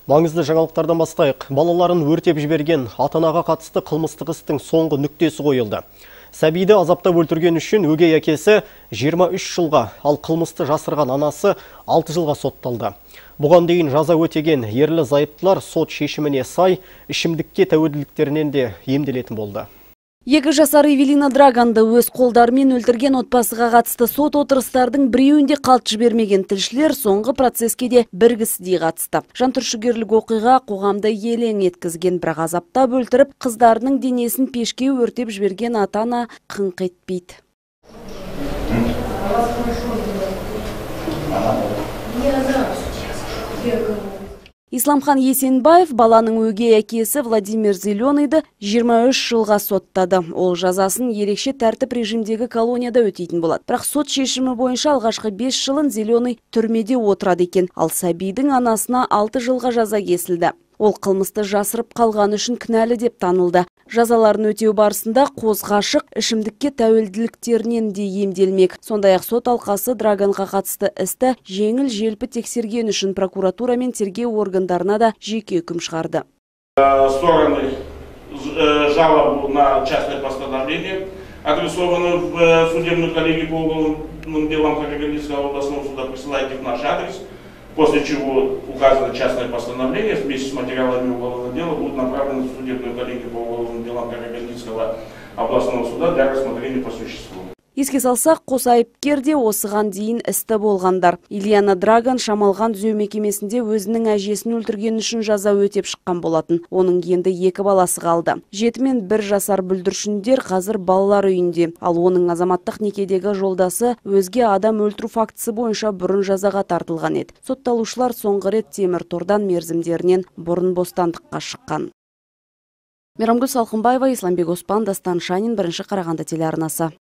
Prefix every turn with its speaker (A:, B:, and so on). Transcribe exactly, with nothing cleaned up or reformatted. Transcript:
A: Маңызды жаңалықтардан бастайық. Балаларын өртеп жіберген ата-анаға қатысты қылмыстық істің соңғы нүктесі қойылды. Сәбиді азаптап өлтірген үшін өгей әкесі жиырма үш жылға, ал қылмысты жасырған анасы алты жылға сотталды. Бұған дейін жаза өтеген ерлі зайыптылар сот шешіміне сай ішімдікке тәуелділіктерінен де емделетін болды.
B: Екі жасар Эвелина Драганды өз қолдарымен өлтірген отбасыға қатысты сот отырыстардың біреуінде қалт жібермеген тілшілер соңғы процеске де бір кісідей қатысты. Жантүршігерлік оқиға қоғамды елең еткізген, бірақ азаптап өлтіріп, қыздарының денесін пешке өртеп жіберген ата-ана қыңқ етпейді. Исламхан Есенбаев баланың өгей әкесі Владимир Зеленыйды жиырма үш жылға соттады. Ол жазасын ерекше тәртіп режимдегі колонияда өтейтін болады. Бірақ сот шешімі бойынша алғашқы бес жылын Зеленый түрмеде отырады екен, ал сәбидің анасына алты жылға жаза кесілді. Ол қылмысты жасырып қалған үшін кінәлі деп танылды. Жазаларын өтеу барысында қозғашық ішімдікке тәуелділіктерінен де емделмек. Сондай-ақ сот алқасы Драганға қатысты істі жеңіл желпі тексерген үшін прокуратура мен тергеу органдарына да жеке үкім шығарды.
C: Стороны жалобу на частное постановление адресованы в судебную коллегию по уголовным делам Карагандинского областного суда, присылайте в наш адрес. После чего указано частное постановление вместе с материалами уголовного дела будут направлены в судебную коллегию по уголовным делам Карагандинского областного суда для рассмотрения по существу.
B: Еске салсақ, қос айыпкер де осыған дейін істі болғандар. Ильяна Драган Шамалған түзеу мекемесінде өзінің әжесін өлтірген үшін жаза өтеп шыққан болатын. Оның енді екі баласы қалды. Жеті мен бір жасар бүлдіршіндер қазір балалар үйінде. Ал оның азаматтық некедегі жолдасы өзге адам өлтіру фактісі бойынша бұрын жазаға тартылған еді. Сотталушылар соңғы рет темір тордан мерзімдерінен бұрын бостандыққа шыққан. Мейрамгүл Салқынбаева, Исламбек Оспан, Дастан Шанин, бірінші Қарағанды телеарнасы.